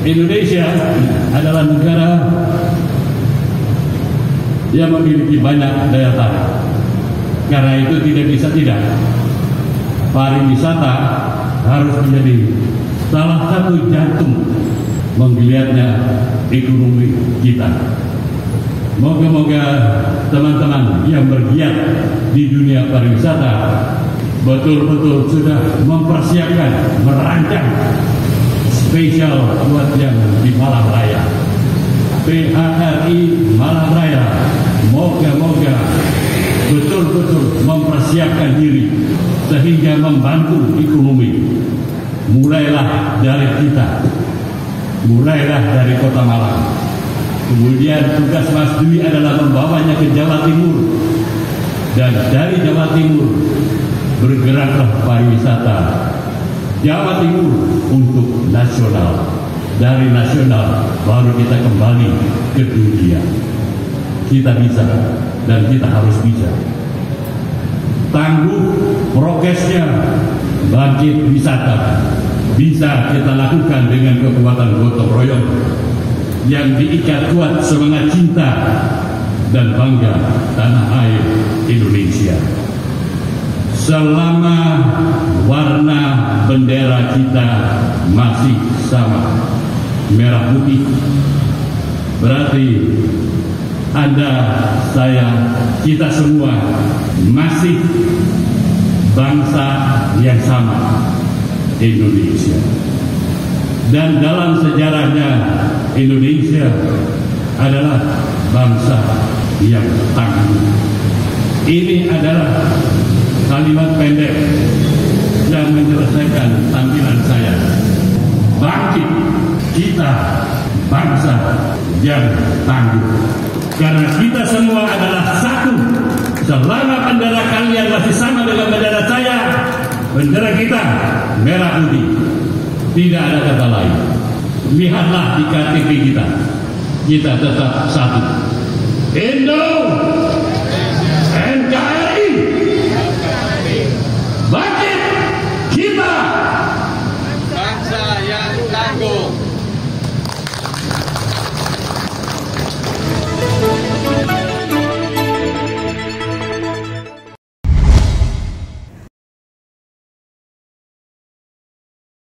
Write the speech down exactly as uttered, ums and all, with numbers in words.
Indonesia adalah negara yang memiliki banyak daya tarik. Karena itu tidak bisa tidak, pariwisata harus menjadi salah satu jantung menggeliatnya ekonomi kita. Moga-moga teman-teman yang bergiat di dunia pariwisata betul-betul sudah mempersiapkan, merancang spesial buat yang di Malang Raya. P H R I Malang Raya, moga-moga betul-betul mempersiapkan diri sehingga membantu ekonomi. Mulailah dari kita, mulailah dari Kota Malang. Kemudian tugas Mas Dwi adalah membawanya ke Jawa Timur, dan dari Jawa Timur bergeraklah pariwisata Jawa Timur untuk nasional. Dari nasional baru kita kembali ke dunia. Kita bisa dan kita harus bisa. Tangguh prokesnya, bangkit wisata bisa kita lakukan dengan kekuatan gotong royong yang diikat kuat semangat cinta dan bangga tanah air Indonesia. Selama warna bendera kita masih sama, merah putih, berarti Anda, saya, kita semua masih bangsa yang sama, Indonesia. Dan dalam sejarahnya, Indonesia adalah bangsa yang tangguh. Ini adalah kalimat pendek yang menyelesaikan tampilan saya. Bangkit, kita bangsa yang tangguh. Karena kita semua adalah satu. Selama bendera kalian masih sama dengan bendera saya, bendera kita merah putih. Tidak ada kata lain. Lihatlah di K T P kita. Kita tetap satu. Indo